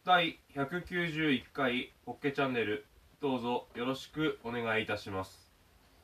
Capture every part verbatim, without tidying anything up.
だいひゃくきゅうじゅういっかいホッケチャンネル、どうぞよろしくお願いいたします。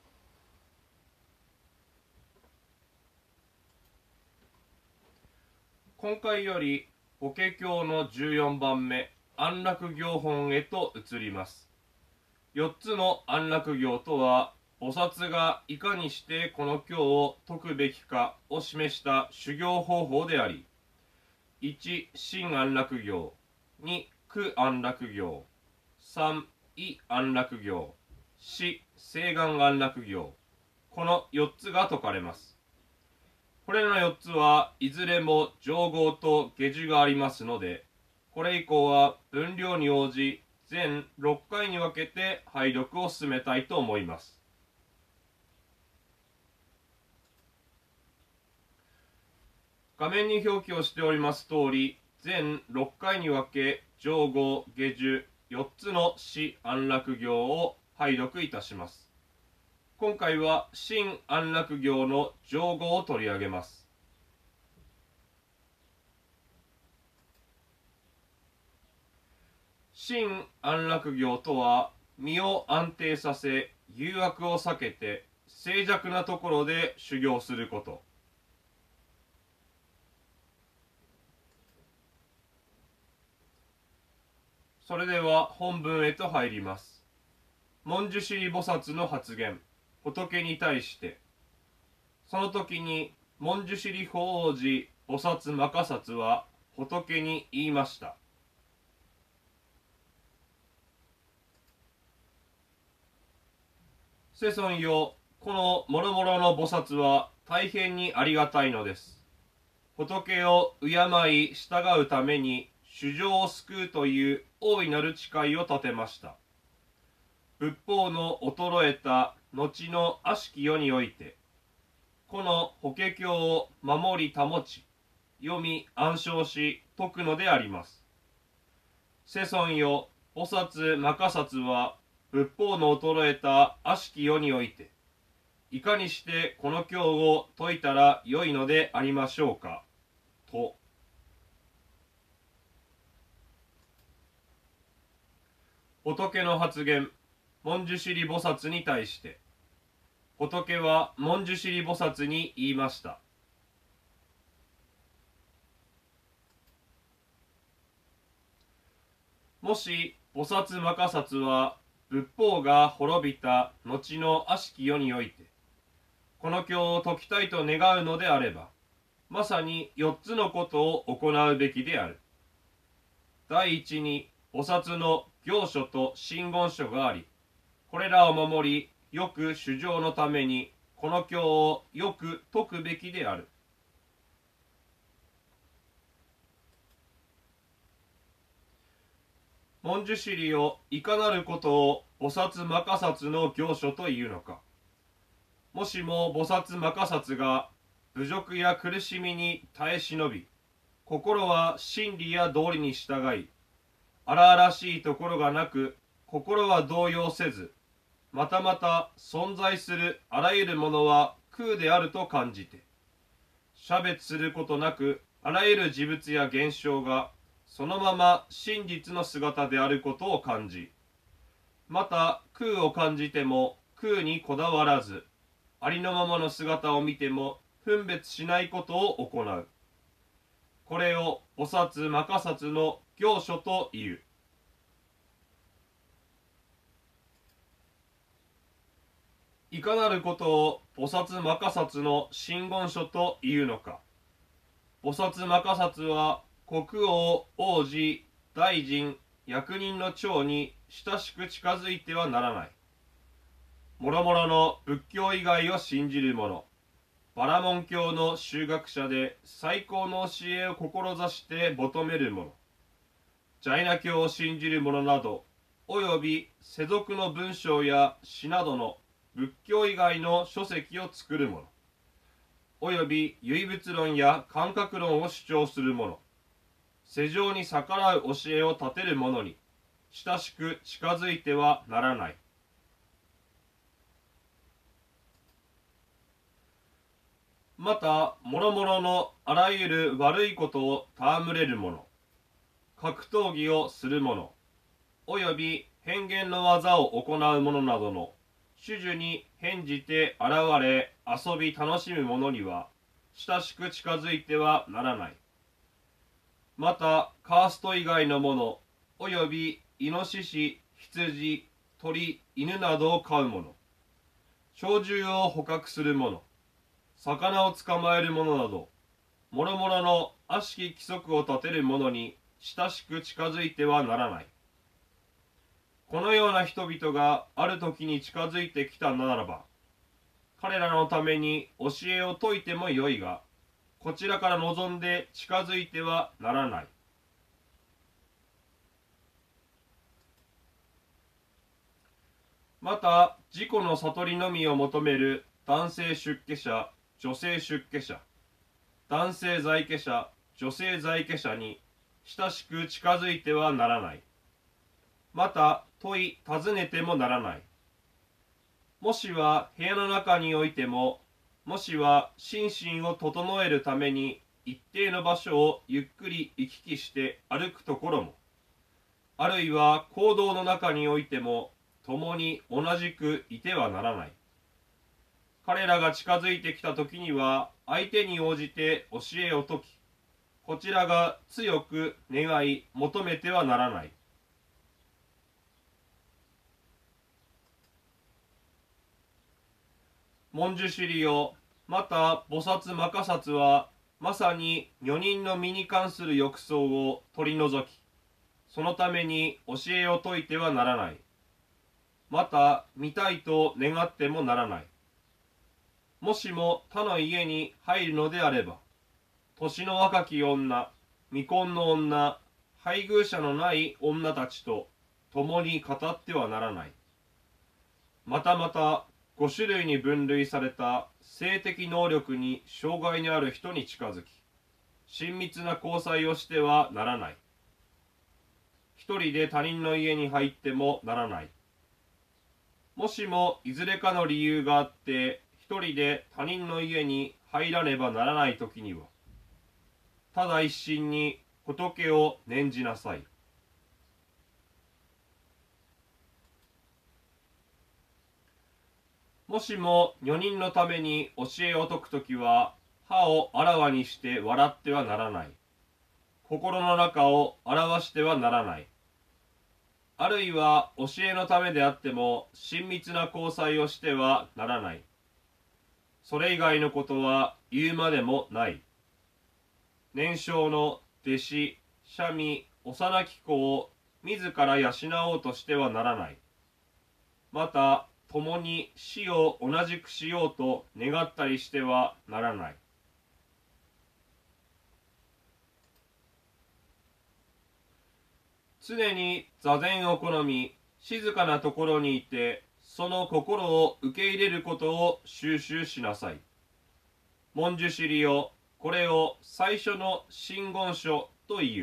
今回より法華経のじゅうよんばんめ安楽行本へと移ります。よっつの安楽行とは、菩薩がいかにしてこの経を説くべきかを示した修行方法であり、いち真安楽行、に苦安楽行、さん意安楽行、よん誓願安楽行、このよっつが説かれます。これらのよっつはいずれも上号と下受がありますので、これ以降は分量に応じ全ろっかいに分けて拝読を進めたいと思います。画面に表記をしております通り、全ろっかいに分け上号下受よっつの四安楽行を拝読いたします。今回は真安楽行の上号を取り上げます。真安楽行とは、身を安定させ誘惑を避けて静寂なところで修行すること。それでは本文へと入ります。文殊師利菩薩の発言、仏に対して。その時に文殊師利法王子菩薩摩訶薩は仏に言いました。世尊よ、この諸々の菩薩は大変にありがたいのです。仏を敬い従うために衆生を救うという大いなる誓いを立てました。仏法の衰えた後の悪しき世において、この法華経を守り保ち、読み暗唱し説くのであります。世尊よ、菩薩摩訶薩は仏法の衰えた悪しき世において、いかにしてこの経を説いたらよいのでありましょうか、と。仏の発言、文殊師利菩薩に対して。仏は文殊師利菩薩に言いました。もし菩薩摩訶薩は仏法が滅びた後の悪しき世において、この経を説きたいと願うのであれば、まさによっつのことを行うべきである。第一に、菩薩の行書と真言書があり、これらを守り、よく衆生のために、この経をよく説くべきである。文殊師利をいかなることを菩薩摩訶薩の行書というのか。もしも菩薩摩訶薩が侮辱や苦しみに耐え忍び、心は真理や道理に従い、荒々しいところがなく、心は動揺せず、またまた存在するあらゆるものは空であると感じて、差別することなくあらゆる事物や現象がそのまま真実の姿であることを感じ、また空を感じても空にこだわらず、ありのままの姿を見ても分別しないことを行う。これを菩薩摩訶薩の行書という。いかなることを菩薩摩訶薩の真言書というのか。菩薩摩訶薩は国王、王子、大臣、役人の長に親しく近づいてはならない。もろもろの仏教以外を信じる者、バラモン教の修学者で最高の教えを志して求める者、ジャイナ教を信じる者など、および世俗の文章や詩などの仏教以外の書籍を作る者、および唯物論や感覚論を主張する者、世情に逆らう教えを立てる者に親しく近づいてはならない。また、もろもろのあらゆる悪いことを戯れる者、 格闘技をする者、および変幻の技を行う者などの種々に変じて現れ遊び楽しむ者には親しく近づいてはならない。またカースト以外の者、およびイノシシ、羊、鳥、犬などを飼う者、鳥獣を捕獲する者、魚を捕まえる者など、諸々の悪しき規則を立てる者に親しく近づいてはならない。このような人々がある時に近づいてきたならば、彼らのために教えを説いてもよいが、こちらから望んで近づいてはならない。また自己の悟りのみを求める男性出家者、女性出家者、男性在家者、女性在家者に親しく近づいてはならない。また問い尋ねてもならない。もしは部屋の中においても、もしは心身を整えるために一定の場所をゆっくり行き来して歩くところも、あるいは行動の中においても共に同じくいてはならない。彼らが近づいてきた時には相手に応じて教えを説き、こちらが強く願い求めてはならない。文殊師利よ、また菩薩摩訶薩はまさに女人の身に関する欲想を取り除き、そのために教えを説いてはならない。また見たいと願ってもならない。もしも他の家に入るのであれば、年の若き女、未婚の女、配偶者のない女たちと共に語ってはならない。またまたご種類に分類された性的能力に障害のある人に近づき、親密な交際をしてはならない。一人で他人の家に入ってもならない。もしもいずれかの理由があって一人で他人の家に入らねばならないときには、ただ一心に仏を念じなさい。もしも女人のために教えを説くときは、歯をあらわにして笑ってはならない。心の中を表してはならない。あるいは教えのためであっても親密な交際をしてはならない。それ以外のことは言うまでもない。年少の弟子、奢弥、幼き子を自ら養おうとしてはならない。また共に死を同じくしようと願ったりしてはならない。常に座禅を好み、静かなところにいて、その心を受け入れることを収集しなさい。文殊師利よ、これを最初の真言書という。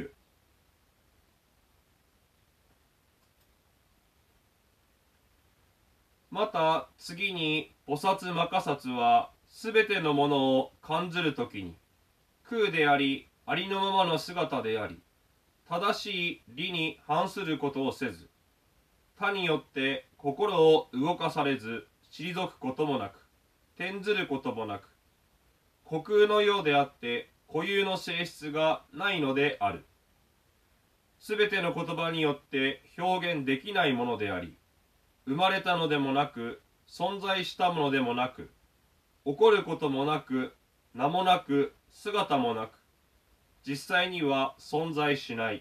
また次に菩薩摩訶薩はすべてのものを感ずるときに、空でありありのままの姿であり、正しい理に反することをせず、他によって心を動かされず退くこともなく、転ずることもなく、虚空のようであって固有の性質がないのである。すべての言葉によって表現できないものであり、生まれたのでもなく、存在したものでもなく、起こることもなく、名もなく、姿もなく、実際には存在しない。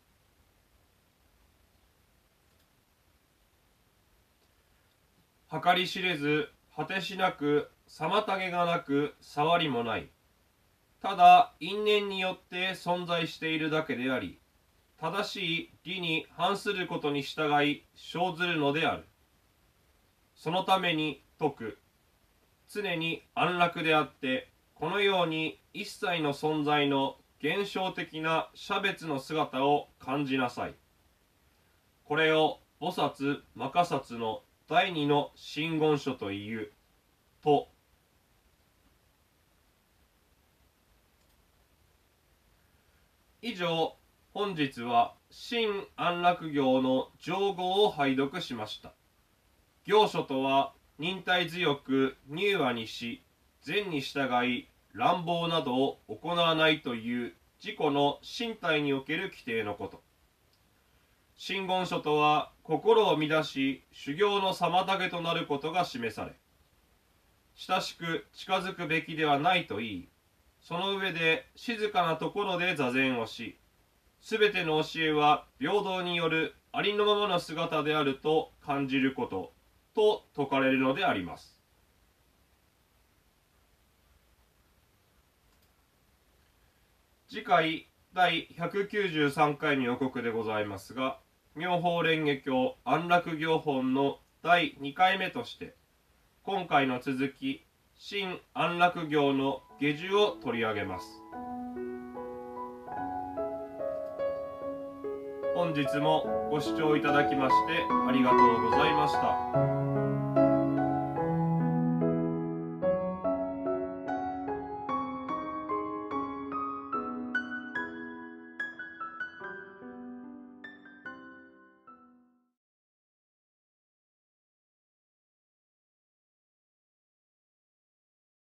計り知れず、果てしなく、妨げがなく、触りもない。ただ因縁によって存在しているだけであり、正しい理に反することに従い生ずるのである。そのために説く。常に安楽であって、このように一切の存在の現象的な差別の姿を感じなさい。これを菩薩摩訶薩の第二の真言書という。と。以上、 本日は新安楽行の上語を拝読しました。行書とは忍耐強く柔和にし、善に従い乱暴などを行わないという自己の身体における規定のこと。真言書とは心を乱し修行の妨げとなることが示され、親しく近づくべきではないと言い、その上で静かなところで座禅をし、すべての教えは平等によるありのままの姿であると感じることと説かれるのであります。次回だいひゃくきゅうじゅうさんかいの予告でございますが、妙法蓮華経安楽行本のだいにかいめとして、今回の続き新安楽行の下受を取り上げます。本日もご視聴いただきましてありがとうございました。